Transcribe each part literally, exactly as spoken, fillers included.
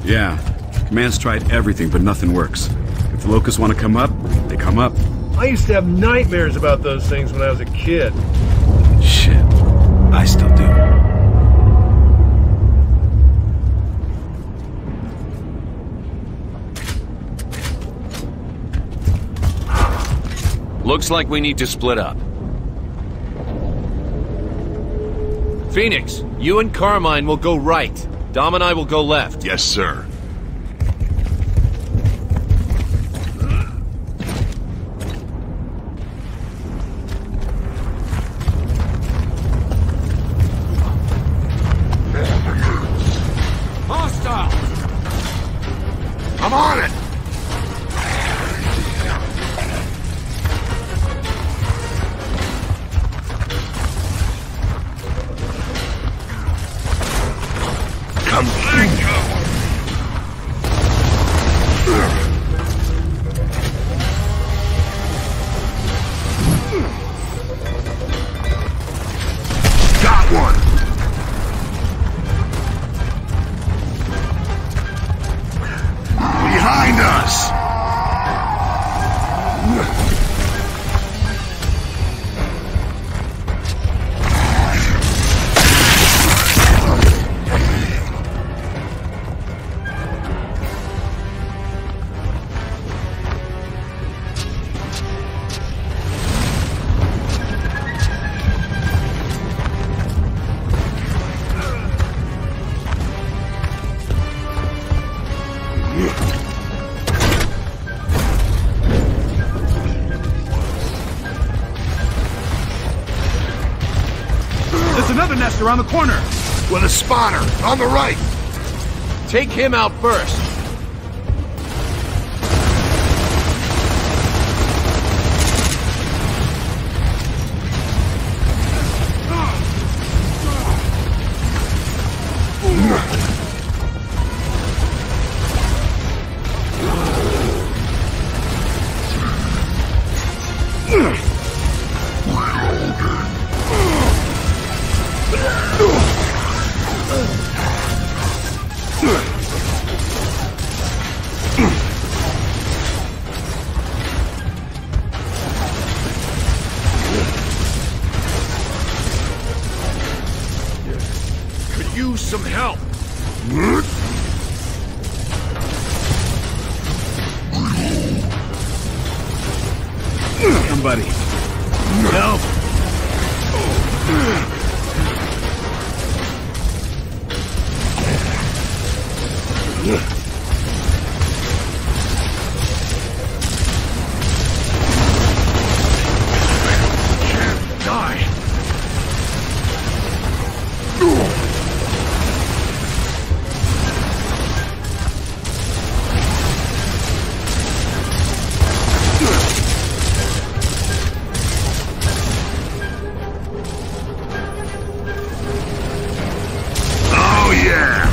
Yeah. Command's tried everything, but nothing works. If the Locusts want to come up, they come up. I used to have nightmares about those things when I was a kid. Shit. I still do. Looks like we need to split up. Phoenix, you and Carmine will go right. Dom and I will go left. Yes, sir. Hostile! I'm on it! Come got one! Behind us! There's another nest around the corner! With a spotter, on the right! Take him out first. Could use some help. Somebody. Help! Die. Oh yeah!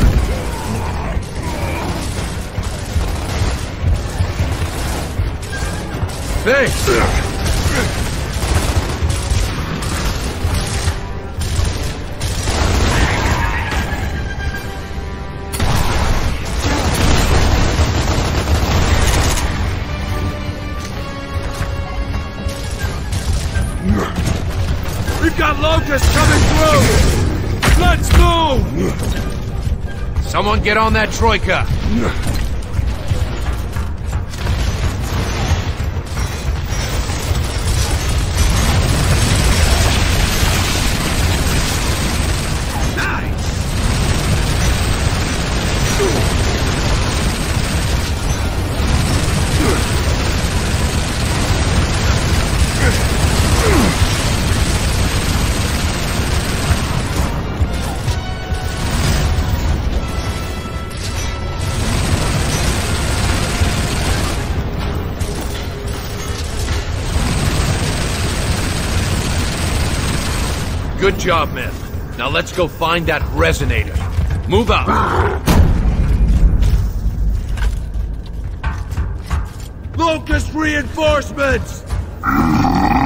Thanks. We've got locusts coming through! Let's move! Someone get on that Troika! Good job, men. Now let's go find that resonator. Move out. Locust reinforcements!